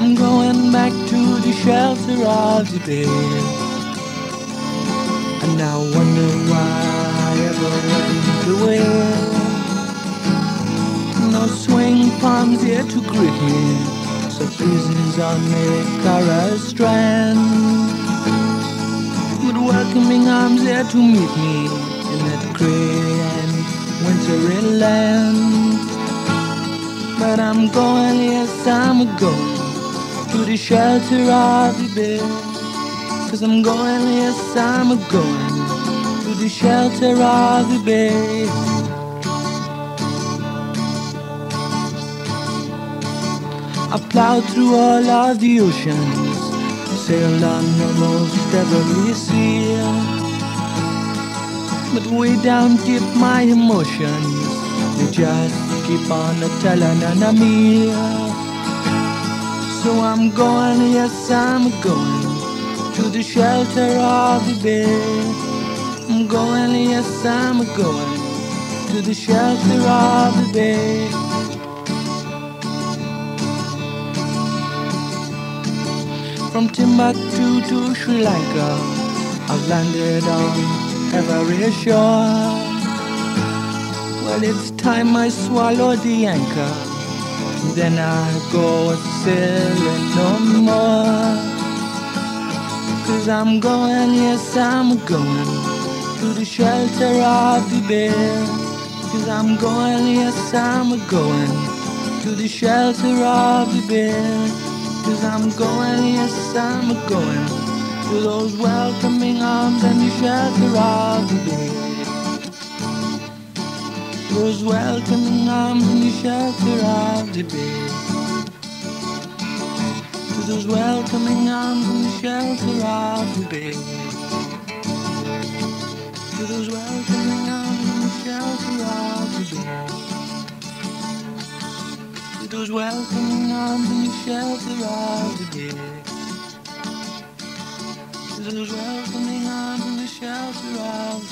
I'm going back to the shelter of the bed. And I wonder why I ever went away. No swing palms here to greet me, so prisons on the Cara Strand. With welcoming arms there to meet me in that grey and wintry land. But I'm going, yes I'm going to the shelter of the bed. 'Cause I'm going, yes I'm going to the shelter of the bed. I plowed through all of the oceans, sailed on almost every sea. But way down deep my emotions, they just keep on telling on me. So I'm going, yes I'm going to the shelter of the bed. I'm going, yes I'm going to the shelter of the bed. From Timbuktu to Sri Lanka, I've landed on every shore. Well, it's time I swallow the anchor, then I go sailing no more. 'Cause I'm going, yes I'm going to the shelter of the bed. 'Cause I'm going, yes I'm going to the shelter of the bed. 'Cause I'm going, yes I'm going to those welcoming arms and the shelter of the bed. Those welcoming arms and the shelter of the bed. To those welcoming arms and the shelter of the bed. To those welcoming arms and the shelter of the bed. To those welcoming arms and the shelter of the bed. To those welcoming arms and the shelter of